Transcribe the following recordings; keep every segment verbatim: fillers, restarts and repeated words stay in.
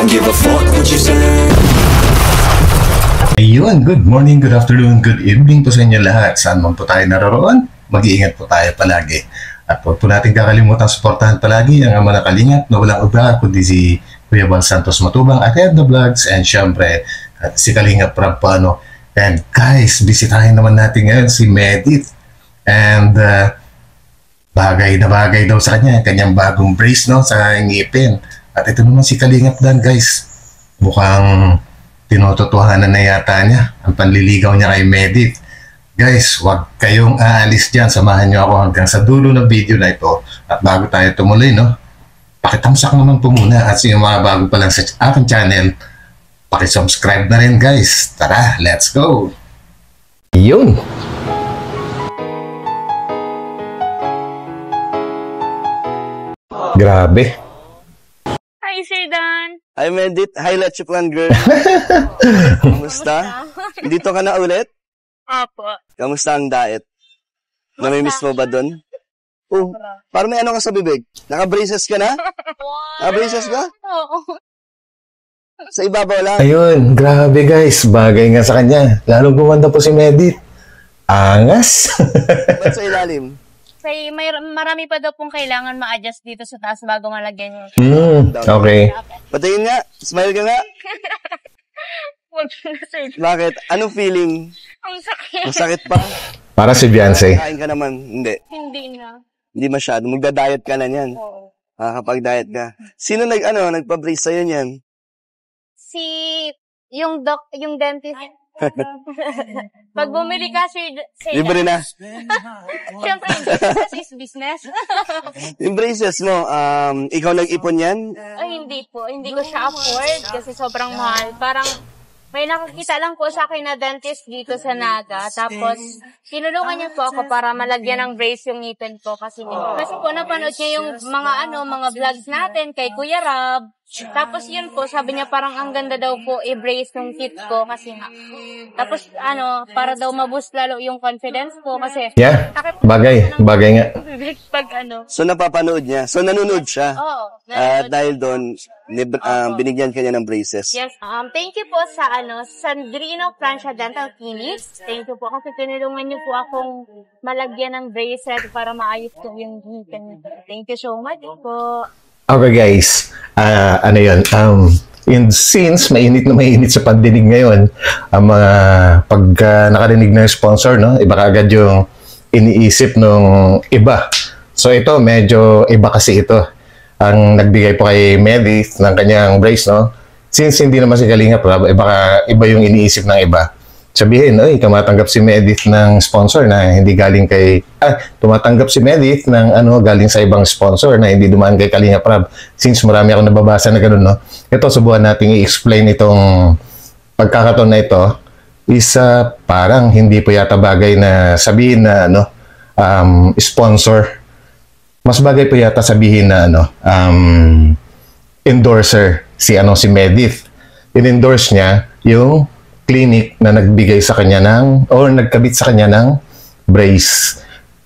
don't give a fuck what you say. Ayun, good morning, good afternoon, good evening po sa inyo lahat. Saan man po tayo naroroon, mag-iingat po tayo palagi. At huwag po natin kakalimutan suportahan palagi ang ama na kalingap na walang iba kundi si Kuya Bal Santos Matubang at Head the Vlogs, and syempre at si Kalingap Prab Paano. And guys, bisitahin naman natin ngayon si Medit. And uh, bagay na bagay daw sa kanya, kanyang bagong brace no, sa ngipin. At ito naman si Kalingap Dan guys, mukhang tinutotohanan na yata niya ang panliligaw niya kay Medit. Guys, huwag kayong aalis dyan. Samahan niyo ako hanggang sa dulo ng video na ito. At bago tayo tumuloy, no, pakitamsak naman po muna. At sa yung mga bago pa lang sa aking channel, pakisubscribe na rin guys. Tara, let's go! Yun! Grabe! Hi, Sir Dan. Hi, Medit. Hi, Leche Plan Girl. Kamusta? Dito ka na ulit? Apo. Kamusta ang diet? Namimiss mo ba doon? Oh, parang may ano ka sa bibig. Naka-braces ka na? Naka-braces ka? Oo. Sa ibabaw lang. Ayun, grabe guys. Bagay nga sa kanya. Lalong gumanda po si Medit. Angas! Ba't sa ilalim? Say, may, marami pa daw pong kailangan ma-adjust dito sa taas bago malagyan niyo. Hmm, okay. Patingin nga. Smile ka nga. Huwag na, Sir. Bakit? Anong feeling? Ang sakit. Masakit pa? Para si Beyonce. Kain ka naman. Hindi. Hindi na. Hindi masyado. Magda-diet ka na niyan. Oo. Ah, kapag diet ka. Sino nag, ano, nagpa-brace sa'yo niyan? Si, yung doc, yung dentist. Pag bumili ka, Sir, Sir Libre na. Siyempre, business is business. Yung braces mo, um, ikaw nag-ipon yan? Ay, hindi po. Hindi ko siya afford kasi sobrang mahal. Parang, may nakakita lang po sa akin na dentist dito sa Naga. Tapos, tinulungan niya po ako para malagyan ng brace yung ngipin ko. Kasi, kasi po, napanood niya yung mga ano, mga vlogs natin kay Kuya Rab. Tapos yun po, sabi niya parang ang ganda daw po i-brace yung teeth ko kasi nga. Tapos ano, para daw maboost lalo yung confidence ko kasi Yeah, bagay. Bagay nga. pag ano. So, napapanood niya. So, nanonood siya. Oo. At dahil doon, nib- um, binigyan ka niya ng braces. Yes. Um, thank you po sa ano, Sandrino Francia Dental Clinic. Thank you po kasi tinulungan niyo po akong malagyan ng bracelet para maayos ko yung ngipin. Thank you so much po. Okay guys, uh, ano yun, um, in, since mainit na mainit sa pandinig ngayon, ang mga pagka nakarinig ng sponsor, no, iba kagad yung iniisip nung iba. So ito, medyo iba kasi ito. Ang nagbigay po kay Medit ng kanyang brace, no? Since hindi naman si Kalingap Prab, iba, ka, iba yung iniisip ng iba. Sabihin, ay, tumatanggap si Medit ng sponsor na hindi galing kay, ah, tumatanggap si Medit ng ano, galing sa ibang sponsor na hindi dumaan kay Kalingap Prab. Since marami akong nababasa na gano'n, no? Ito, subukan natin i-explain itong pagkakataon na ito. Isa, parang hindi po yata bagay na sabihin na, ano, um, sponsor. Mas bagay po yata sabihin na, ano, um, endorser si, ano, si Medit. In-endorse niya yung clinic na nagbigay sa kanya ng or nagkabit sa kanya ng brace.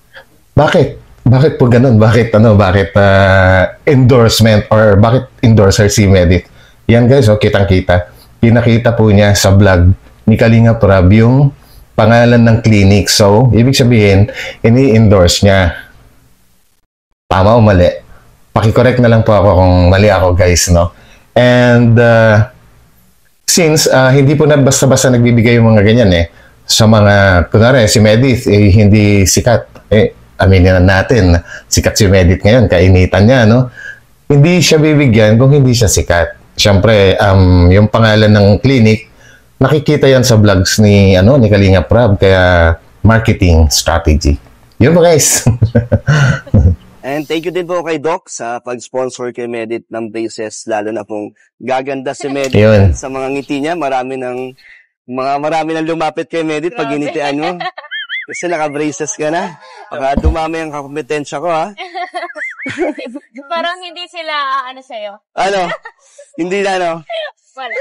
Bakit? Bakit po ganun? Bakit ano? Bakit uh, endorsement or bakit endorser si Medit? Yan guys, oh, kitang-kita. Pinakita po niya sa vlog ni Kalingap Prab yung pangalan ng clinic. So, ibig sabihin, ini-endorse niya. Tama o mali? Paki-correct na lang po ako kung mali ako guys, no? And uh, since uh, hindi po na basta-basta nagbibigay yung mga ganyan eh, sa mga, kunwari, si Medit, eh, hindi sikat. Eh, aminin na natin, sikat si Medit ngayon, kainitan niya, no? Hindi siya bibigyan kung hindi siya sikat. Siyempre, um, yung pangalan ng clinic, nakikita yan sa vlogs ni, ano, ni Kalingap Prab, kaya marketing strategy. Yun po guys. And thank you din po kay Doc sa pag-sponsor kay Medit ng braces, lalo na pong gaganda si Medit Yun. sa mga ngiti niya. Marami ng mga marami nang lumapit kay Medit pag ginitian mo. Kasi naka-braces ka na. Baka dumami ang kompetensya ko, ha? Parang hindi sila ano sa'yo. Ano? Hindi na, ano? Wala.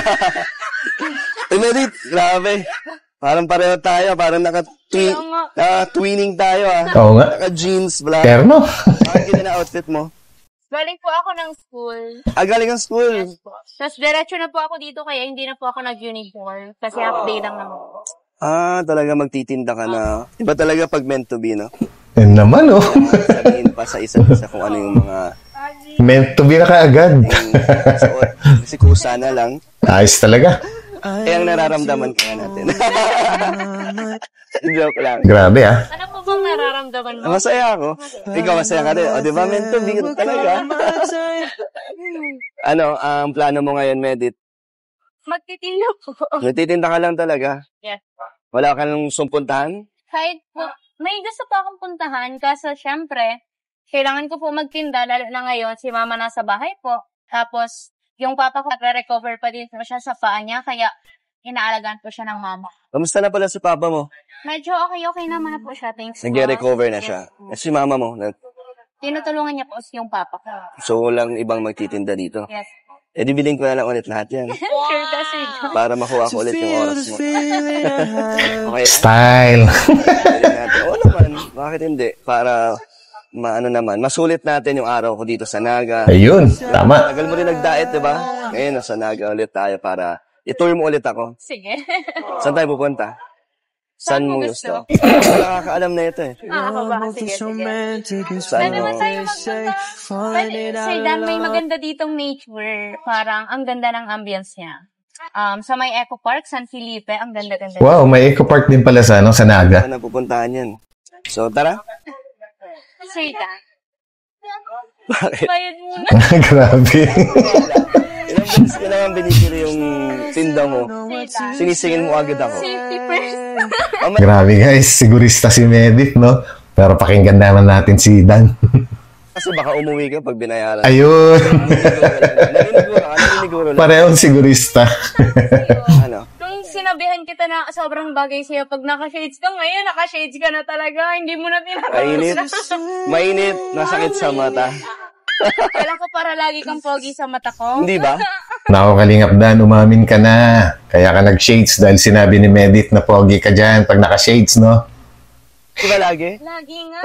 Ay, Medit, grabe. Parang pareho tayo, parang naka-twi- Oo nga. naka-twinning tayo, ah. Oo nga. Naka-jeans, black. Terno. Bakit yun na outfit mo? Galing po ako ng school. Ah, galing ang school. Yes po. Tapos diretso na po ako dito kaya hindi na po ako nag-uniform. Kasi half day lang naman po. Ah, talaga magtitinda ka na. Iba talaga pag meant to be, no? Yun naman, oh. Sabihin pa sa isa't isa kung ano yung mga Meant to be na kaagad. yung suot. Kasi kusa na lang. Ayos talaga. Eh, ang nararamdaman kaya natin. Joke lang. Grabe, ah. Ano po bang nararamdaman mo? Ah, Masaya ako. Ikaw masaya ka rin. O, di ba? Meant to be talaga. Ano, ang plano mo ngayon, Medit? Magtitinda po. Nagtitinda ka lang talaga. Yes po. Wala ka nang sumpuntahan? Kahit po, may gusto po akong puntahan kaso syempre, kailangan ko po magtinda lalo na ngayon si mama nasa bahay po. Tapos, yung papa ko nagre-recover pa din po siya sa paa niya kaya inaalagaan po siya ng mama. Kamusta na pala si papa mo? Medyo okay-okay naman na po siya. Thanks po. Nag-recover na siya. Eh, si mama mo, nag- Tinutulungan niya po yung papa ko. so walang ibang magtitinda dito. Yes. Eh, di bilhin ko na lang ulit lahat yan. Sure kasi. Para makuha ko ulit yung oras mo. Okay. Style. Bilhin natin. Oo naman. Bakit hindi? Para maano naman, masulit natin yung araw ko dito sa Naga. Ayun, tama. Tagal mo rin nag-diet, di ba? Ngayon, nasa Naga ulit tayo para i-tour mo ulit ako. Sige. Saan tayo pupunta? Saan mo gusto? gusto? Wala nakakaalam na ito eh. Ah, ako ba? Sige, sige. Saan Pwede mo? ba tayo magpunta? Pwede, Sir Dan, may maganda ditong nature. Parang, ang ganda ng ambience niya. Um, sa may Eco Park, San Felipe, ang ganda-ganda. Wow, may eco park din pala sa, ano, sa Naga. Saan na pupuntahan yan? So, tara. Sir Dan, Bakit? bayad muna. Grabe. Ilang beses ko naman binibili yung tinda mo. Sinisingin mo agad ako. Safety first. Grabe guys, sigurista si Medit, no? Pero pakinggan naman natin si Dan. Kasi baka umuwi ka pag binayaran. Ayun. Naniniguro ka, naniniguro lang. Parehong sigurista. Ano? Nung sinabihan kita na sobrang bagay sa'yo, pag naka-shades ka, ngayon naka-shades ka na talaga. Hindi mo na Mainit. tinatapos. Mainit. Nasakit sa mata. Kailan ko para lagi kang pogi sa mata ko? Hindi ba? Nako Kalingap Dan, umamin ka na. Kaya ka nag-shades dahil sinabi ni Medit na pogi ka dyan pag naka-shades, no? Di ba lagi? Lagi nga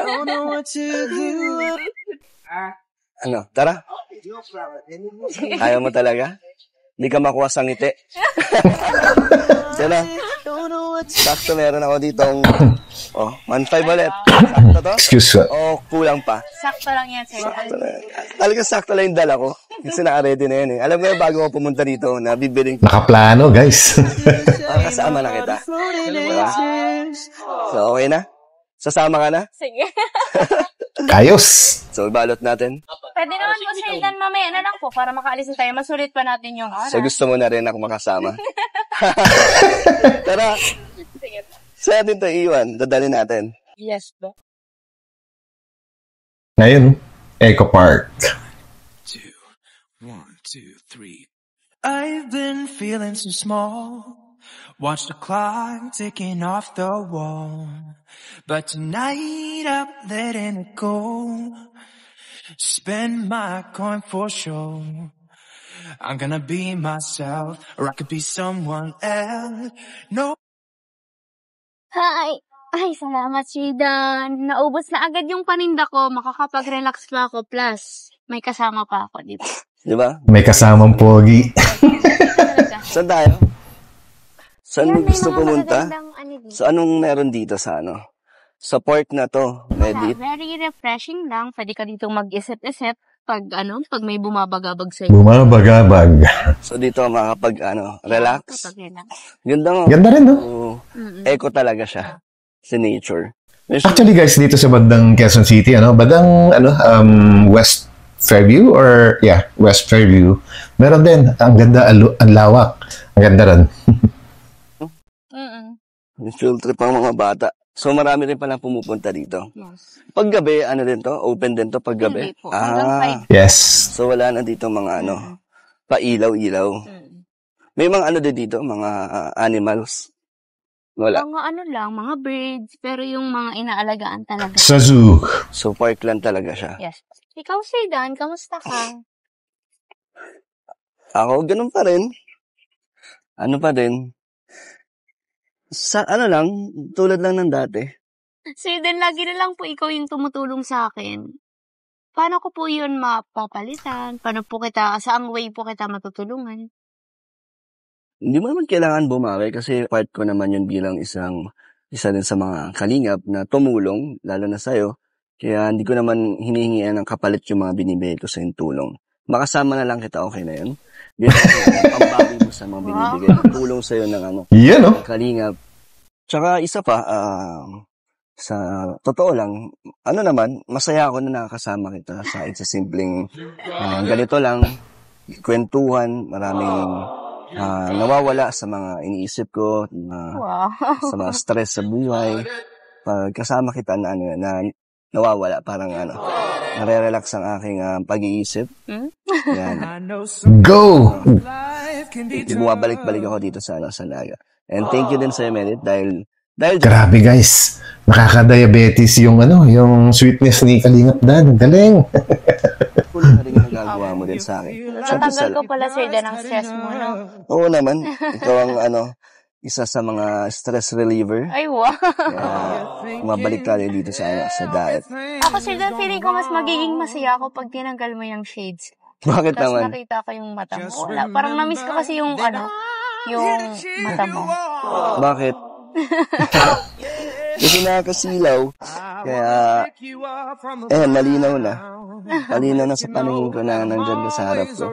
eh. Ano? Tara. Ayaw mo talaga? Hindi ka makuha sa ngiti. Yan na. Sakto meron ako ditong oh, one five ulit. Sakto to? Excuse me. O kulang pa? Sakto lang yan, sir. Talaga sakto lang yung dala ko. Kasi naka-ready na yan eh. Alam mo yung bago ako pumunta dito na bibiling Nakaplano, guys. ah, kasama na kita. Diba? So okay na? Sasama ka na? Sige. Ayos. So balot natin. Pwede naman po, sir Dan, mamaya na lang po para makaalis na tayo. Masulit pa natin yung oras. So gusto mo na rin ako makasama. Tara. Saan natin ito iwan? Dadali natin. Yes, po. Ngayon, Eco Park. two, one, two, three. I've been feeling so small. Watch the clock ticking off the wall. But tonight I'm letting it go. Spend my coin for sure. I'm gonna be myself, or I could be someone else. No. Hi! Ay, salamat, Sir Dan. Naubos na agad yung paninda ko. Makakapag-relax pa ako. Plus, may kasama pa ako, di ba? Di ba? May kasamang pogi. Saan tayo? Saan mo Yan, may gusto mga pumunta? magagandang ano dito. So anong meron dito sa ano? Sa park na to, Wala, Medit. very refreshing lang. Pwede ka dito mag-isip-isip pag ano, pag may bumabagabag sa'yo. Bumabagabag. So dito makakapag ano, relax. Kapag relax. Ganda mo. Ganda rin, no? Oo. Mm-mm. Eco talaga siya. Sa nature. May Actually guys, dito sa bandang Quezon City, ano, bandang ano, um, West Fairview or yeah, West Fairview. Meron din, ang ganda, alu- ang lawak. Ang ganda rin. Mm-mm. May field trip ang mga bata. So marami rin pala pumupunta dito. Yes. Pag gabi, ano din to? Open din to pag gabi? Hindi po. Hanggang Ah, five. Yes. so wala na dito mga ano, pailaw-ilaw. Mm. May mga ano din dito, mga ah, animals. Wala. Mga ano lang, mga birds, pero yung mga inaalagaan talaga. Sa zoo. So park lang talaga siya. Yes. Ikaw, Sir Dan, kamusta ka? Ako, ganun pa rin. Ano pa din? Sa, ano lang, tulad lang ng dati. Sir Dan, lagi na lang po ikaw yung tumutulong sa akin. paano ko po yun mapapalitan? Paano po kita, saang way po kita matutulungan? Hindi mo naman kailangan bumawi kasi part ko naman yun bilang isang isa din sa mga kalingap na tumulong, lalo na sa'yo. Kaya hindi ko naman hinihingian ng kapalit yung mga binibigay ko sa yung tulong. Makasama na lang kita, okay na yun. Yun ang pambawi mo sa mga binibigay. Tulong sa'yo ng ano, Yan, no? kalingap. Tsaka isa pa, ah, sa totoo lang, ano naman, masaya ako na nakakasama kita sa isa simpleng ah, ganito lang, kwentuhan, maraming ah, nawawala sa mga iniisip ko, na, Wow. sa mga stress sa buhay. Pag kasama kita na, ano, na nawawala, parang ano, nare-relax ang aking ah, pag-iisip. Hmm? Yan. Go! Bumabalik-balik ako dito sa, ano, sa Naga. And thank you din sa'yo, Merit, dahil, dahil dyan, Grabe guys, nakaka-diabetes yung ano, yung sweetness ni Kalingap Dan. Galing. kulang na rin yung nagagawa mo din sa akin. Siyempre, Tatanggal sa- ko pala, Sir Dan, ang stress mo, no? Oo naman, ikaw ang ano, isa sa mga stress reliever. Ay, wow. Kaya, mabalik tayo dito sa, ano, sa diet. Ako, Sir Dan, feeling ko mas magiging masaya ako pag tinanggal mo yung shades. Bakit Tapos naman? nakita ko yung mata mo. Wala. Parang na-miss ko kasi yung, ano, yung mata mo. Bakit? Kasi nakakasilaw. Kaya, eh, malinaw na. Malinaw na sa paningin ko na nandyan ka sa harap ko.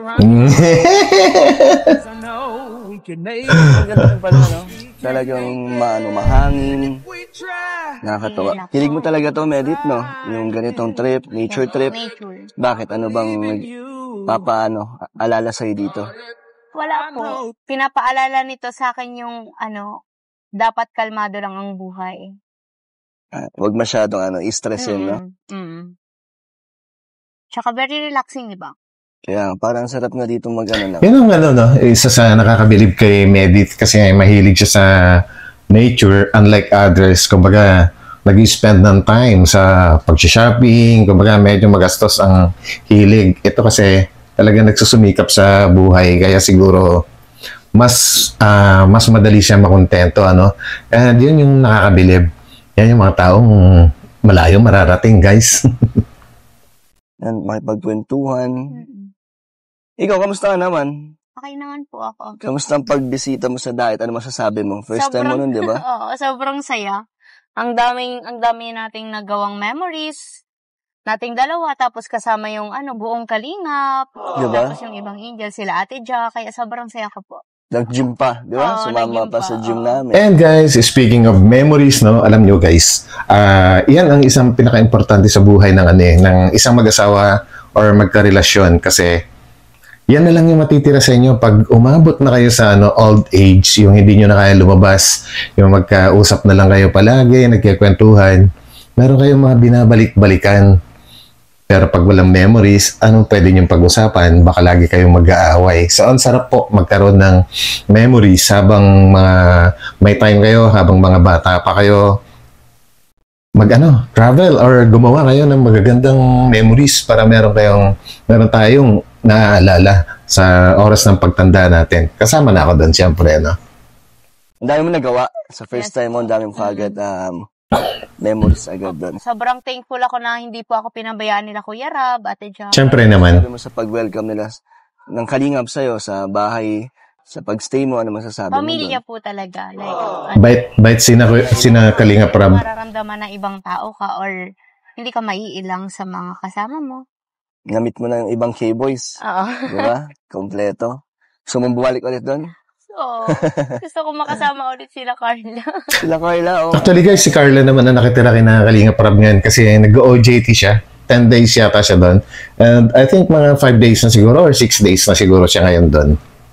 Ang ganda ng pala, no? Talagang maano, mahangin. Nakakatawa. Hilig mo talaga to, Medit, no? Yung ganitong trip, nature trip. Nature. Bakit? Ano bang papaano, alala sa'yo dito? Wala po. Pinapaalala nito sa akin yung, ano, dapat kalmado lang ang buhay. Ah, wag masyadong ano, i-stress yun, no? Mm, mm. Tsaka very relaxing, di ba? Kaya parang sarap nga dito mag-ano lang. Yan ang ano, no? Isa sa nakakabilib kay Medit kasi mahilig siya sa nature unlike others. Kumbaga, nag-spend ng time sa pag-shopping. Kumbaga, medyo magastos ang hilig. Ito kasi talagang nagsusumikap sa buhay. Kaya siguro mas ah, mas madali siya makontento. Ano? And yun yung nakakabilib. Yan yung mga taong malayo mararating, guys. Yan, makipagkwentuhan. Mm-mm. Ikaw, kamusta ka naman? Okay naman po ako. Kamusta ang pagbisita mo sa diet? Ano masasabi mo? First time mo nun, di ba? Oo, sobrang saya. Ang daming, ang dami nating nagawang memories. Nating dalawa, tapos kasama yung ano, buong kalingap. Diba? Tapos yung ibang angel, sila Ate Ja, kaya sobrang saya ko po. Nag-gym pa, di ba? Oo, Sumama nag-gym pa pa, sa gym oo. namin. And guys, speaking of memories, no, alam nyo guys, ah yan ang isang pinaka-importante sa buhay ng, ano, eh, ng isang mag-asawa or magkarelasyon kasi yan na lang yung matitira sa inyo pag umabot na kayo sa ano, old age, yung hindi nyo na kaya lumabas, yung magkausap na lang kayo palagi, nagkikwentuhan, meron kayong mga binabalik-balikan. Pero pag walang memories, anong pwede niyong pag-usapan? Baka lagi kayong mag-aaway. So, ang sarap po magkaroon ng memories habang mga may time kayo, habang mga bata pa kayo, mag-ano, travel or gumawa kayo ng magagandang memories para meron kayong, meron tayong naaalala sa oras ng pagtanda natin. Kasama na ako doon, siyempre, no? Ang dami mo nagawa. Sa first Yes time mo, ang dami mo kagad um, memories agad doon. Sobrang thankful ako na hindi po ako pinabayaan nila Kuya Rab, Ate Ja. Siyempre naman. Sabi mo sa pag-welcome nila ng kalingap sa'yo sa bahay, sa pag-stay mo, ano masasabi mo Pamilya doon? po talaga. Like, ano, Bait, bait sina, sina Kalinga Prab. mararamdaman na ibang tao ka or hindi ka maiilang sa mga kasama mo. Namit mo na yung ibang K-boys. Oo. Di ba? Kompleto. So, mong bumalik ulit doon? So, gusto ko makasama ulit sila Carla. Sila Carla, oh. Actually guys, si Carla naman na nakitira kina Kalinga Prab ngayon kasi nag-O J T siya. ten days yata siya doon. And I think mga five days na siguro or six days na siguro siya ngayon doon.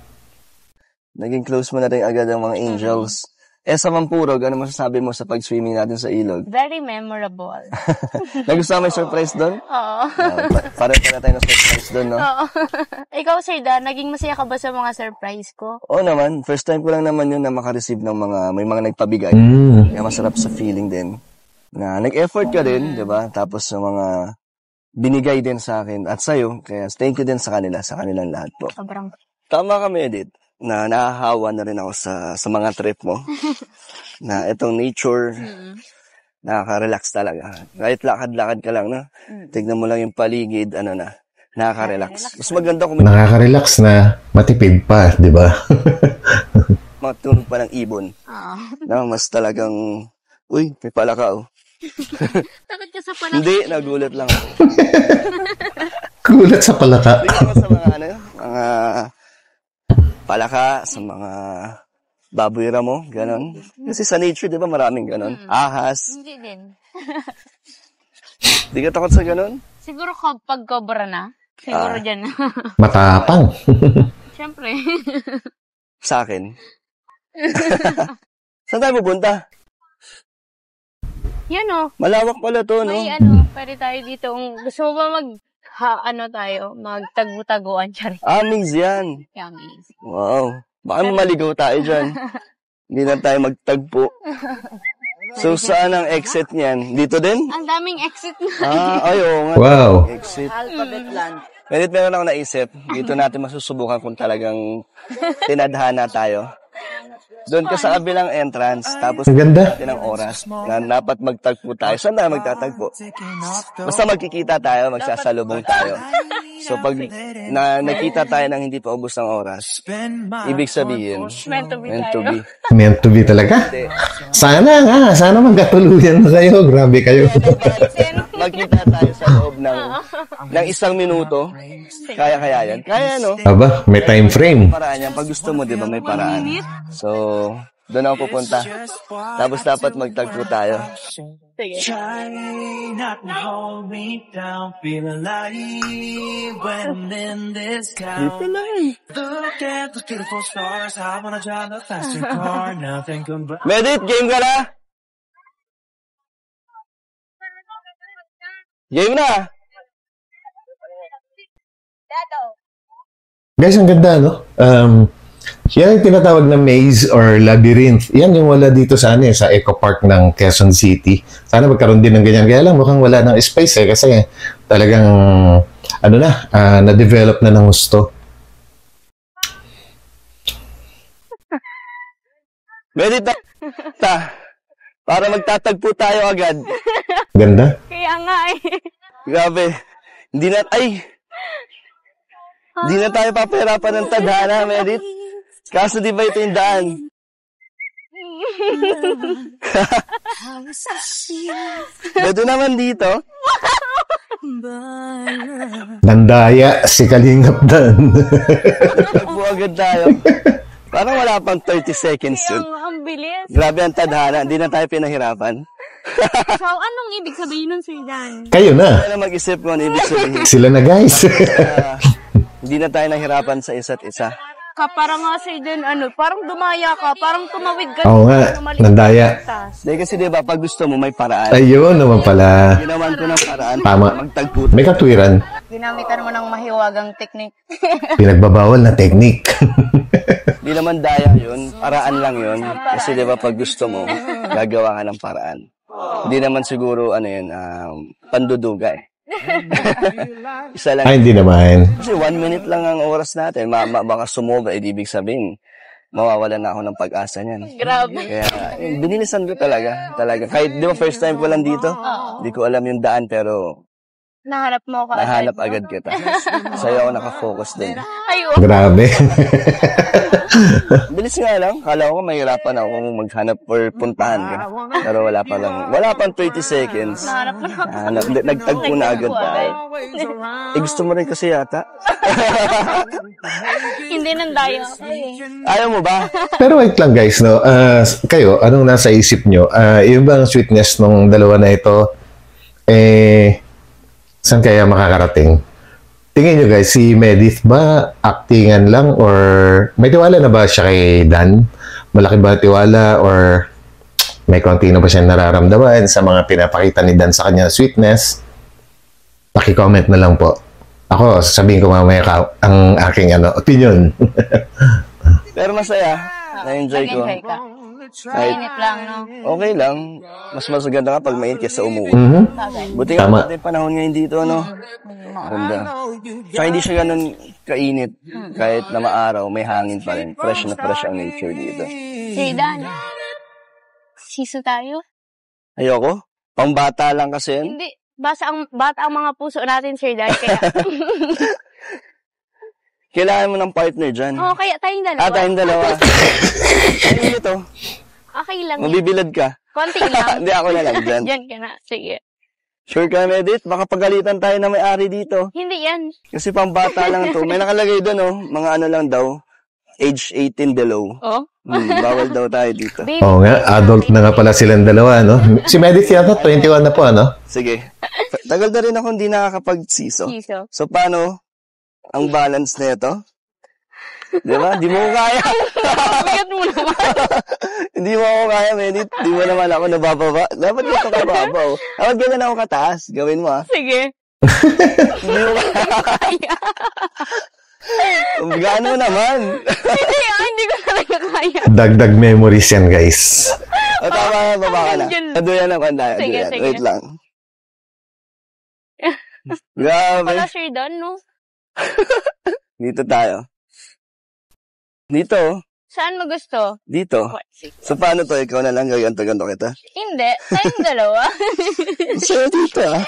Naging close mo na rin agad ang mga angels. Eh, sa Mampurog, ano masasabi mo sa pag-swimming natin sa ilog? Very memorable. Nagustuhan mo yung surprise doon? Oo. Uh, pa- Pare-pare tayo ng surprise doon, no? Oo. Ikaw, Sir Dan, naging masaya ka ba sa mga surprise ko? Oo naman. First time ko lang naman yun na makareceive ng mga, may mga nagpabigay. Mm. Kaya masarap sa feeling din. Na nag-effort ka din, di ba? Tapos yung mga binigay din sa akin at sa'yo. Kaya thank you din sa kanila, sa kanilang lahat po. Sobrang. Tama kami, Edith, na nahahawa na rin ako sa, sa mga trip mo. Na itong nature, nakaka-relax talaga. Kahit lakad-lakad ka lang, no? Tignan mo lang yung paligid, ano na, nakaka-relax. Mas maganda kung may Nakaka-relax na matipid pa, di ba? matunog pa ng ibon. Oo. Na mas talagang, uy, may palaka, oh. Takot ka sa palaka. Hindi, nagulat lang ako. Kulat sa palaka. Hindi ako sa mga, ano, mga palaka, sa mga baboy ramo, ganon. Kasi sa nature, di ba, maraming ganon. Ahas. Hindi din. Di ka takot sa ganon? Siguro kapag cobra na. Siguro Ah. dyan. Matapang. Siyempre. Sa akin. Saan tayo pupunta? Yan o. Malawak pala to, no? May ano, pwede tayo dito. Kung gusto mo ba mag, ha, ano tayo, magtagu-taguan siya rin. Amings yan. Yummy. Wow. Baka maligaw tayo dyan. Hindi na tayo magtagpo. So, saan ang exit niyan? Dito din? Ang daming exit na. Ah, ay, oo nga. Wow. Exit. Alphabet land. Ganit meron ako naisip. Dito natin masusubukan kung talagang tinadhana tayo. Doon ka sa kabilang entrance, tapos Ang ganda. natin ang oras na dapat magtagpo tayo. Saan tayo magtatagpo? Basta magkikita tayo, magsasalubong tayo. So pag na, nakita tayo ng hindi pa ubos ng oras, ibig sabihin, Meant to be meant tayo. to be. Meant to be talaga. Sana nga. Sana magkatuluyan na kayo. Grabe kayo. Magkita tayo sa loob ng, ng isang minuto. Kaya-kaya yan. Kaya, no? Aba, may time frame. Paraan yan. Pag gusto mo, di ba, may paraan. So, doon ako pupunta. Tapos dapat magtagpo tayo. Sige. Try not to hold me down, feel alive when I'm in this town. Look at the beautiful stars, I wanna drive a faster car, nothing can but... Medit, game ka na? Game na! Guys, ang ganda, no? Um, yan yung tinatawag na maze or labyrinth. Yan yung wala dito sa, ano, eh, sa Eco Park ng Quezon City. Sana magkaroon din ng ganyan. Kaya lang, mukhang wala ng space eh. Kasi talagang, ano na, ah, na-develop na ng gusto. Medit na! Ta! Para magtatagpo tayo agad. Ganda. Kaya nga eh. Grabe. Hindi na, ay! Hindi na tayo papahirapan ng tadhana, Medit. Kaso di ba ito yung daan? Pwede naman dito. Dandaya si Kalingap Dan. Tagpo agad tayo. Parang wala pang thirty seconds Kaya yun. nga, ang bilis. Grabe ang tadhana. Hindi na tayo pinahirapan. So, anong ibig sabihin nun, Sir Dan? Kayo na. Kaya na mag-isip kung ano ibig sabihin. Sila na, guys. Ah, hindi na tayo nahirapan sa isa't isa. Ka, parang nga, Sir Dan, ano, parang dumaya ka, parang tumawid ka. Oo nga, Tumalikod nandaya. ka sa taas. Dahil kasi diba, pag gusto mo, may paraan. Ayun naman pala. Ginawan ko ng paraan Tama. para magtagpo. May katwiran. Ginamitan mo ng mahiwagang technique. Pinagbabawal na technique. Hindi naman daya yun. Paraan lang yun. Kasi diba, pag gusto mo, gagawa ka ng paraan. Hindi naman siguro, ano yun, um, panduduga eh. Isa lang. Ay, hindi naman. Kasi one minute lang ang oras natin. Ma ma baka sumobra, eh, ibig sabihin, mawawalan na ako ng pag-asa niyan. Grabe. Kaya, eh, binilisan ko talaga. Talaga. Kahit, di ba, first time ko lang dito, hindi ko alam yung daan, pero Nahanap mo ka. nahanap agad kita. Sa'yo ako nakafocus din. Ay, oh. Grabe. Bilis nga lang. Kala ko mahirapan ako kung maghanap or puntahan ka. Pero wala pa lang. Wala pang thirty seconds. Nahanap mo na. Nahanap, nagtagpo na agad tayo. Eh, gusto mo rin kasi yata. Hindi nang daya ako eh. Ayaw mo ba? Pero wait lang, guys, no? Ah, kayo, anong nasa isip nyo? Ah, yung bang sweetness ng dalawa na ito, eh, saan kaya makakarating? Tingin nyo, guys, si Medith ba actingan lang or may tiwala na ba siya kay Dan? Malaki ba tiwala or may konti na ba siya nararamdaman sa mga pinapakita ni Dan sa kanya sweetness? Paki-comment na lang po. Ako, sasabihin ko mamaya ka, ang aking ano, opinion. Pero masaya. Na-enjoy ko. Nag-enjoy ka. Kahit Mainit lang, no? okay lang. Mas mas maganda nga pag mainit kaysa umuwi. Mhm. Buti nga Tama. natin yung panahon ngayon dito, no? Ganda. Tsaka hindi siya ganun kainit. Kahit na maaraw, may hangin pa rin. Fresh na fresh ang nature dito. Sir Dan, siso tayo? Ayoko. Pambata lang kasi yan. Hindi. Basta ang, bata ang mga puso natin, Sir Dan. Kaya, Kailangan mo ng partner dyan. oo, kaya tayong dalawa. Ah, tayong dalawa. Ayun ito. Okay lang yan. Mabibilad ka. Konti lang. Hindi, ako na lang dyan. Diyan ka na. Sige. Sure ka, Medit? Baka pagalitan tayo na may-ari dito. Hindi yan. Kasi pambata lang to. May nakalagay doon, oh. Mga ano lang daw. Age eighteen below. Oh? Hmm, bawal daw tayo dito. Baby. Oo nga, adult na nga pala silang dalawa, no? Si Medit yata, twenty-one na po, ano? Sige. Tagal na rin ako hindi nakakapag-siso. Siso. So, paano ang balance na ito? Di ba? Di mo ko kaya. Bigat mo naman. Hindi mo ako kaya, Medit. Di mo naman ako nabababa. Dapat dito ka babaw. Dapat gawin ako kataas. Gawin mo, ah. Sige. Hindi mo kaya. Gaano mo naman? Hindi ah, hindi ko talaga kaya. Dagdag memories yan, guys. O, tama, baba ka na. Yun. Aduyan ang kanda. Sige, Aduyan. sige. Wait lang. Grabe. Wala, Sir Dan, no? Dito tayo. Dito, oh. Saan mo gusto? Dito. What? Sige. So, paano to? Ikaw na lang gawin ganto kita? Hindi. Tayong dalawa. So, dito, ah.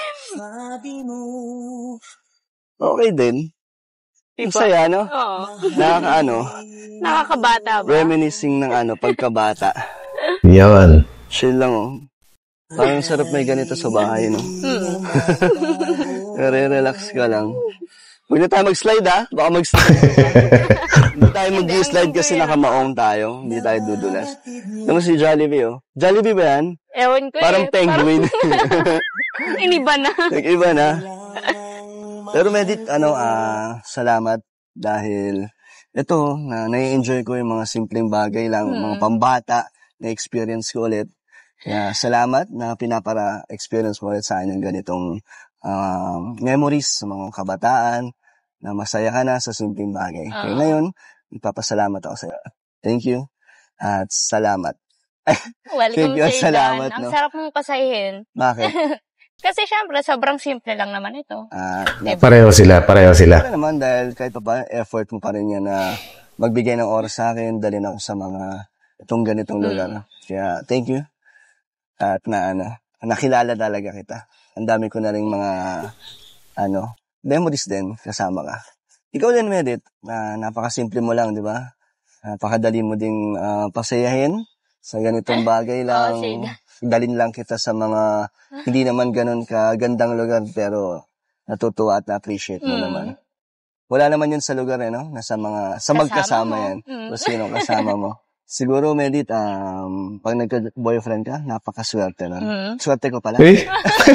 Okay din. Ang Diba? saya, no? Oo. Nakaka-ano, Nakakabata ba? reminiscing ng ano, pagkabata. Yan. Chill lang, oh. Parang sarap may ganito sa bahay, no? Hmm. Re-relax ka lang. Huwag na tayo mag-slide, ha? Baka mag-slide. Hindi tayo mag-slide kasi nakamaong tayo. Hindi tayo dudulas. Naman si Jollibee, oh. Jollibee ba yan? Ewan ko Parang eh. penguin. Parang iniba na. Nag-iba na. Pero Medit, ano, ah, salamat dahil ito, na nai-enjoy ko yung mga simpleng bagay lang, Hmm. mga pambata na experience ko ulit. Kaya salamat na pinapara-experience mo ulit sa akin yung ganitong ah, memories sa mga kabataan na masaya ka na sa simpleng bagay. Kaya Ah. ngayon, ipapasalamat ako sa iyo. Thank you at salamat. Welcome, Thank you at Sir Dan. salamat, Ang no? sarap mong pasahin. Bakit? Kasi syempre, sobrang simple lang naman ito. Ah, Diba? Pareho sila, pareho sila. Wala naman dahil kahit pa ba, effort mo pa rin yan na magbigay ng oras sa akin, dalhin ako sa mga itong ganitong Hmm. lugar. Kaya thank you. At na ano, nakilala talaga kita. Ang dami ko na rin mga ano, memories din kasama ka. Ikaw din, Medit, na napakasimple mo lang, di ba? Napakadali mo ding ah, pasayahin sa ganitong bagay lang. Oo, sige. Dalhin lang kita sa mga hindi naman ganun kagandang lugar pero natutuwa at na-appreciate mo Mm. naman. Wala naman yun sa lugar eh, no? Nasa mga, sa Kasama magkasama mo. yan. Mm. Kung sino kasama mo. Siguro, Medit, um, pag nagka-boyfriend ka, napakaswerte nun. Mm. Swerte ko pala. Eh?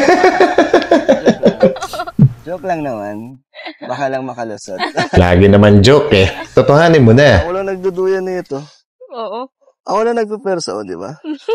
Joke lang naman. Baka lang makalusot. Lagi naman joke eh. Totohanin mo na. Ako lang nagduduyan nito. Oo. Ako lang nagpe-persa, oh, di ba?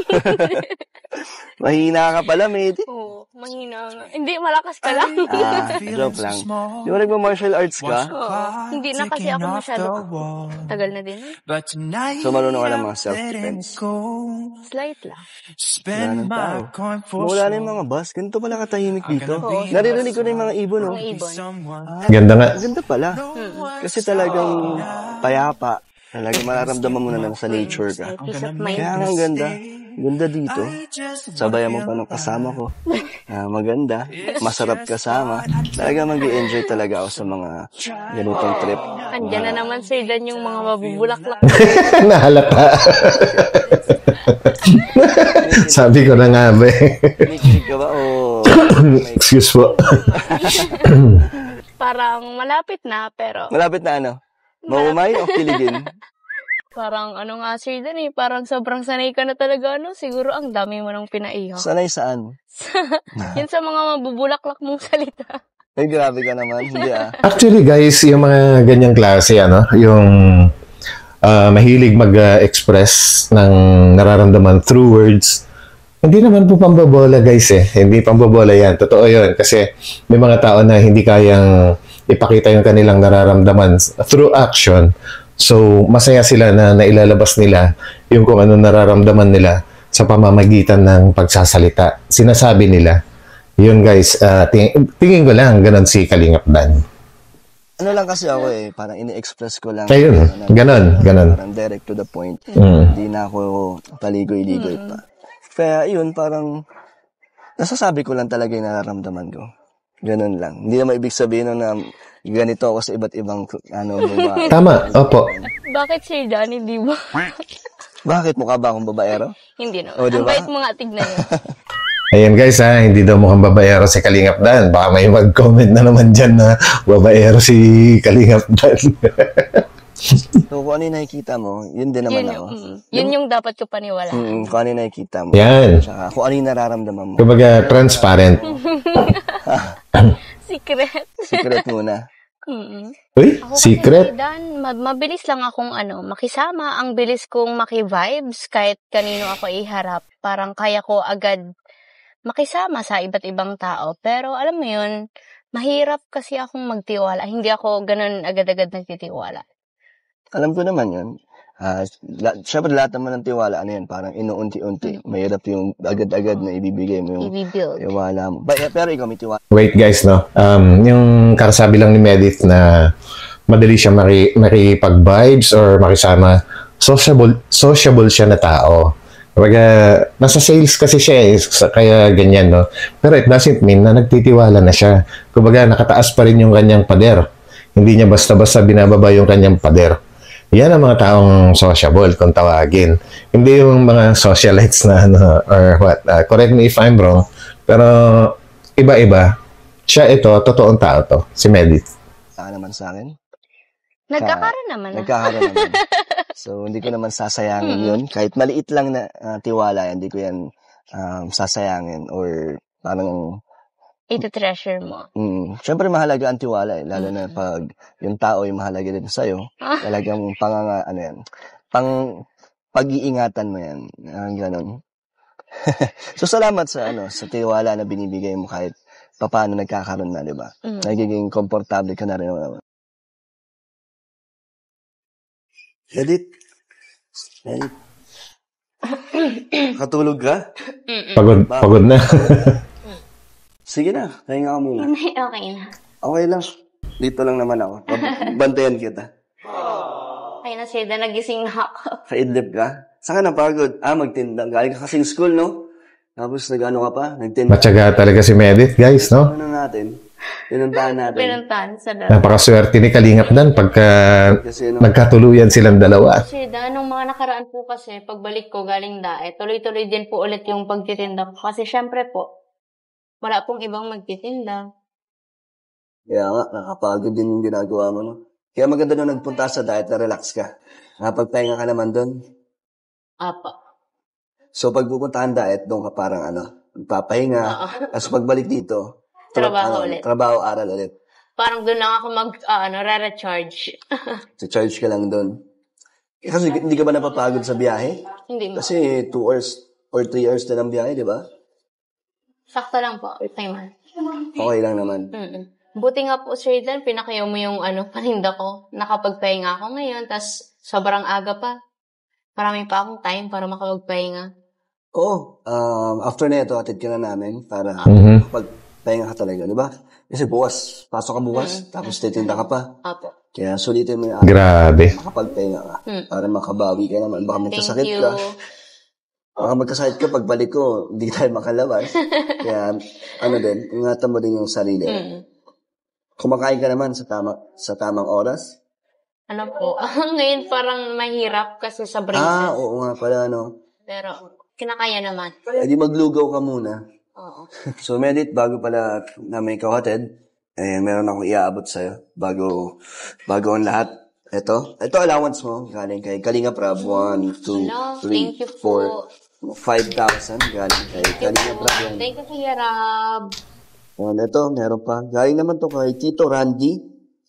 Mahina ka pala, Medit. Oo. Mahina nga. Hindi, malakas ka lang. Ah, joke lang. Di ba nagpa-martial arts ka? Oo. Hindi na kasi ako masyado. Tagal na din. So, marunong ka ng mga self-defense. Slight lang. Wala ng tao. Wala na yung mga bus. Ganito pala katahimik dito. Oo. Naririnig ko na yung mga ibon, oh. Mga ibon. Ganda nga. Ang ganda pala. Kasi talagang payapa. Talagang mararamdaman mo na lang sa nature ka. May peace of mind. Kaya nga ang ganda. Ganda dito. Sabayan mo pa ng kasama ko. Ah, maganda. Masarap kasama. Talaga mag-i-enjoy talaga ako sa mga ganitong trip. Andyan na naman, Sir Dan, yung mga mabubulaklak. Nahalata. Sabi ko na nga ba eh. Kinig ka ba? O Excuse po. Parang malapit na, pero malapit na ano? Maumay o kiligin? parang ano nga, Sir Dan eh. Parang sobrang sanay ka na talaga, ano. Siguro ang dami mo nang pinaiyak. Sanay saan? Yun sa mga mabubulaklak mong salita. Ay, grabe ka naman. Hindi ah. Actually guys, yung mga ganyang klase, ano, yung ah, mahilig mag-express ng nararamdaman through words, hindi naman po pambobola guys eh. Hindi pambobola yan. Totoo yun. Kasi may mga tao na hindi kayang ipakita yung kanilang nararamdaman through action. So, masaya sila na nailalabas nila yung kung ano nararamdaman nila sa pamamagitan ng pagsasalita. Sinasabi nila. Yun guys, ah, ting- tingin ko lang ganun si Kalingap Dan. Ano lang kasi ako eh, parang ini-express ko lang. Ayun, Parang- ganon, ganon. Parang direct to the point. Mm. Hindi na ako paligoy-ligoy pa. Kaya yun, parang nasasabi ko lang talaga yung nararamdaman ko. Ganun lang. Hindi naman ibig sabihin nun na ganito ako sa iba't ibang ano, babae. Tama, opo. Bakit Sir Dan, hindi ba? Bakit? Mukha ba akong babaero? Hindi naman. Oh, Ang diba? bait mo nga tignan yun. Ayan guys ha, hindi daw mukhang babaero si Kalingap Dan. Baka may mag-comment na naman dyan na babaero si Kalingap Dan. So, kung ano yung nakikita mo, yun din naman Yun ako. yung, mm, yun yung dapat ko paniwala. Mm, kung ano yung nakikita mo. Yan. Tsaka kung ano yung nararamdaman mo. Kumbaga, transparent. Secret. Secret muna. Mm-mm. Uy, Ako secret. kasi Dan, ma- mabilis lang akong ano, makisama. Ang bilis kong maki-vibes kahit kanino ako iharap. Parang kaya ko agad makisama sa iba't ibang tao. Pero alam mo yun, mahirap kasi akong magtiwala. Hindi ako ganun agad-agad nagtitiwala. Alam ko naman yun. Uh, la- Siyempre, lahat naman ng tiwala, ano yan, parang inuunti-unti. Mahirap yung agad-agad na ibibigay mo yung I-build. tiwala mo. But, pero ikaw, may tiwala. Wait guys, no? Um, yung karasabi lang ni Medit na madali siya maki, makipag-vibes or makisama, sociable, sociable siya na tao. Kumbaga, nasa sales kasi siya eh, kaya ganyan, no? Pero it doesn't mean na nagtitiwala na siya. Kumbaga, nakataas pa rin yung kanyang pader. Hindi niya basta-basta binababa yung kanyang pader. Yan ang mga taong sociable kung tawagin. Hindi yung mga socialites na ano, or what. Uh, correct me if I'm wrong. Pero iba-iba. Siya ito, totoong tao to. Si Medit. Saan naman sa akin? Nagkakaroon naman. ah. Nagkakaroon naman. So, hindi ko naman sasayangin yun. Kahit maliit lang na uh, tiwala, hindi ko yan um, sasayangin or parang Ito treasure mo. Mm, syempre mahalaga ang tiwala eh, lalo na pag yung tao ay mahalaga din sa'yo. Talagang panganga, ano yan, pang pag-iingatan mo yan. Ang ganun. So salamat sa ano, sa tiwala na binibigay mo kahit papaano nagkakaroon na, di ba? Mm. Nagiging komportable ka na rin naman. Edit. Edit. Katulog ka? Pagod, pagod na. Sige na, kaya nga muna. Okay na. Okay lang. Dito lang naman ako. Bab- Bantayan kita. Okay na Sir Dan, nagising na ako. Kaidlip ka? Saan ka napagod? Ah, magtinda. Galing ka kasing school, no? Tapos nag-ano ka pa? Nagtinda. Matyaga talaga si Medit, guys, no? Ano natin? Pinuntahan natin. Pinuntahan sa Dan. Napakaswerte ni Kalingap Dan pagka Kasi no, nagkatuluyan silang dalawa. Sir Dan, nung mga nakaraan po kasi, pagbalik ko galing dae, tuloy-tuloy din po ulit yung pagtitinda ko. Kasi syempre po, wala pong ibang magtitinda. kaya nga, nakapagod din yung ginagawa mo, no? Kaya maganda na nagpunta sa diet na relax ka. Nakapagpahinga ka naman doon. Apa. So, pag pupuntahan diet, doon ka parang ano, magpapahinga. Oo. Tapos pagbalik dito, tra- Trabaho ano, ulit. Trabaho, aral ulit. Parang doon lang ako mag, ah, ano, re-recharge. So, charge ka lang doon. Kasi hindi ka ba napapagod sa biyahe? Hindi mo. Kasi two hours or three hours na ng biyahe, di ba? Sakto lang po. Okay man. Okay lang naman. Mm-mm. Buti nga po, Sir Dan, pinakayo mo yung ano, paninda ko. Nakapagpahinga ako ngayon, tas sobrang aga pa. Marami pa akong time para makapagpahinga. Oo. Um, after na ito, atid ka na namin para Mhm. pagpahinga ka talaga, di ba? Kasi bukas, pasok ka bukas, tapos titinda ka pa. Apo. Kaya sulitin mo yung araw, Grabe. makapagpahinga ka. Mm. Para makabawi ka naman. Baka Thank magkasakit you. ka. Baka magkasakit ka, pagbalik ko, hindi tayo makalabas. Kaya, ano din, ingatan mo din yung sarili. Mm. Kumakain ka naman sa tama sa tamang oras. Ano po? Ngayon parang mahirap kasi sa braces. Ah, oo nga pala, no. Pero kinakaya naman. Eh, di maglugaw ka muna. Oo. So, Medit, bago pala namin ikaw hatid, eh, meron akong iaabot sa'yo. Bago, bago ang lahat. Ito. Ito allowance mo. Galing kay Kalinga Prab. One, two, Hello, three, thank you four, po. five thousand. Galing kay Kalinga Prab. Yan. Thank you, Kuya Rab. Yan, ito, meron pa. Galing naman to kay Tito Randy.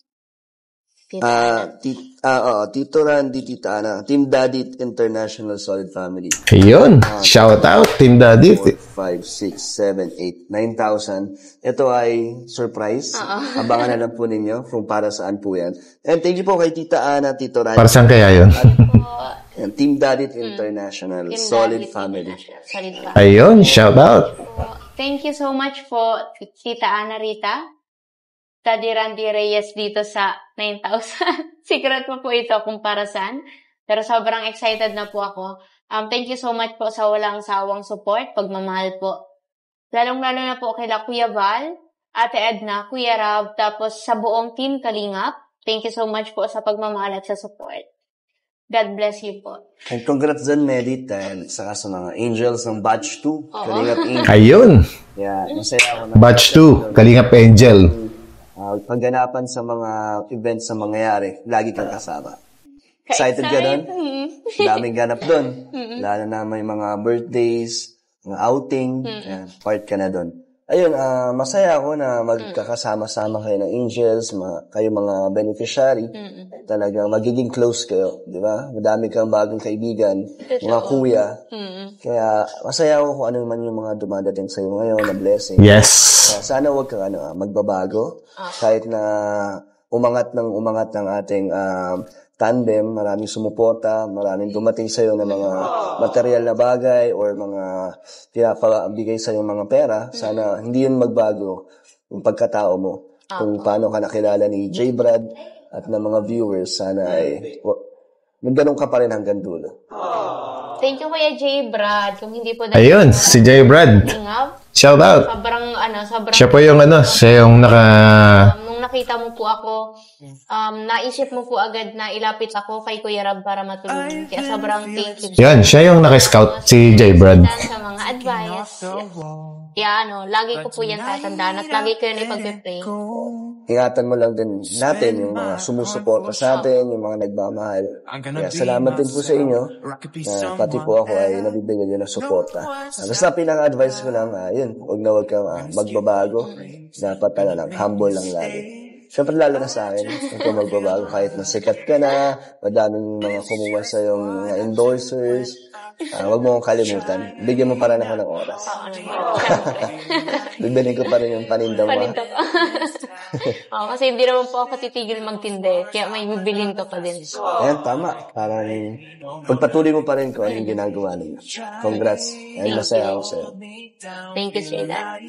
Tita. Ah, tit, ah, oo, Tito Randy, Tita Ana. Team Daddy International Solid Family. Ayun. Shout out, Team Daddy. four, five, six, seven, eight, nine thousand. Ito ay surprise. Abangan na lang po ninyo kung para saan po yan. And thank you po kay Tita Ana, Tito Randy. Para saan kaya yun? And Team Daddy International Team Solid Daddy, Family. Solid family. Ayun, shout out. Thank you so much po, Tita Ana Rita. Daddy Randy Reyes dito sa nine thousand. Secret mo po ito kung para saan. Pero sobrang excited na po ako. Um, thank you so much po sa walang sawang support, pagmamahal po. Lalong-lalo na po kay Kuya Val, Ate Edna, Kuya Rab, tapos sa buong Team Kalingap. Thank you so much po sa pagmamahal at sa support. God bless you po. And congrats dyan, Medit, and saka sa mga Angels ng Batch two. Kalingap Angels. Ayun! Yeah, masaya ako na. Batch two, Kalingap Angel. Uh, pagganapan sa mga events na mangyayari, lagi kang kasama. Excited ka doon? Daming ganap doon. Lalo na may mga birthdays, mga outing, yan, part ka na doon. Ayun, uh, masaya ako na magkakasama-sama kayo ng Angels, mga, kayo mga beneficiary. Mm-mm. Talagang magiging close kayo, di ba? Madami kang bagong kaibigan, mga kuya. Mm-mm. Kaya masaya ako kung ano man yung mga dumadating sa'yo ngayon na blessing. Yes! Kaya sana huwag kang ano, magbabago. Ah. Kahit na umangat ng umangat ng ating uh, tandem, maraming sumuporta, maraming dumating sa'yo ng mga material na bagay or mga pinapabigay sa'yo mga pera. Sana hindi yun magbago yung pagkatao mo. Kung paano ka nakilala ni J. Brad at ng mga viewers, sana ay ganun ka pa rin hanggang dulo. Thank you Kuya J. Brad. Kung hindi po ayun, si J. Brad. Shout out. Sobrang ano, sobrang siya po yung ano, siya yung naka um, nung nakita mo po ako, um, naisip mo po agad na ilapit ako kay Kuya Rab para matulungan. Kaya sobrang thank you. Yan, siya yung naka-scout, si J. Brad. Sa mga advice. Kaya ano, lagi ko po yan tatandaan at lagi ko yan ipag-pray. Ingatan mo lang din natin yung mga sumusuporta sa atin, yung mga nagmamahal. Kaya salamat din po sa inyo na pati po ako ay nabibigyan nyo ng suporta. Basta pinaka-advice ko lang, uh, yun, huwag na huwag kang uh, magbabago. Dapat na lang, humble lang lagi. Siyempre lalo na sa akin, huwag kang magbabago kahit nasikat ka na, madaming mga kumuha sa yung mga endorsers. Uh, huwag mo akong kalimutan. Bigyan mo pa rin ako ng oras. Bibigyan ko pa rin yung paninda mo. Paninda ko. Oh, kasi hindi naman po ako titigil magtindi. Kaya may bibilin ko pa din. Ayan, tama. Parang pagpatuloy mo pa rin kung anong ginagawa ninyo. Congrats. Ayan, masaya ako sa'yo. Thank you, Sir Dad.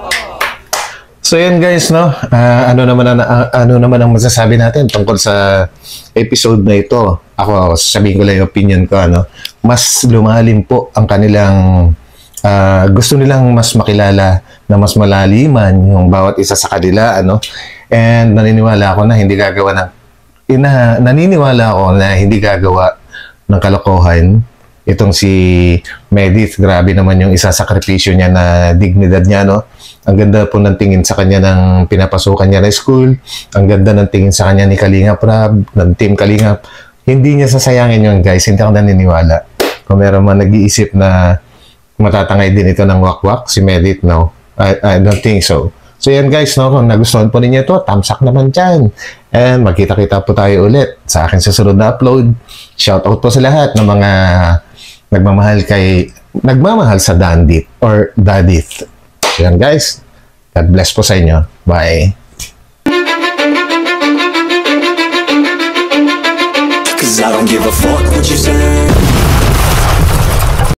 So yan guys, no? Uh, ano naman ang uh, ano naman ang masasabi natin tungkol sa episode na ito? Ako, sabihin ko lang yung opinion ko, ano? Mas lumalim po ang kanilang uh, gusto nilang mas makilala na mas malaliman yung bawat isa sa kanila, ano? And naniniwala ako na hindi gagawa ng ina, naniniwala ako na hindi gagawa ng kalokohan itong si Medit. Grabe naman yung isasakripisyo niya na dignidad niya, no? Ang ganda po ng tingin sa kanya ng pinapasukan niya na school. Ang ganda ng tingin sa kanya ni Kalingap Rab, ng Team Kalingap. Hindi niya sasayangin yun, guys. Hindi ako naniniwala. Kung meron man nag-iisip na matatangay din ito ng wakwak, si Medit, no? I, I don't think so. So yan guys, no? Kung nagustuhan po ninyo ito, thumbs up naman dyan. And magkita-kita po tayo ulit sa akin susunod na upload. Shoutout po sa lahat ng mga nagmamahal kay nagmamahal sa Dandit or Dadith. So yan guys, God bless po sa inyo. Bye. Cause I don't give a fuck what you say.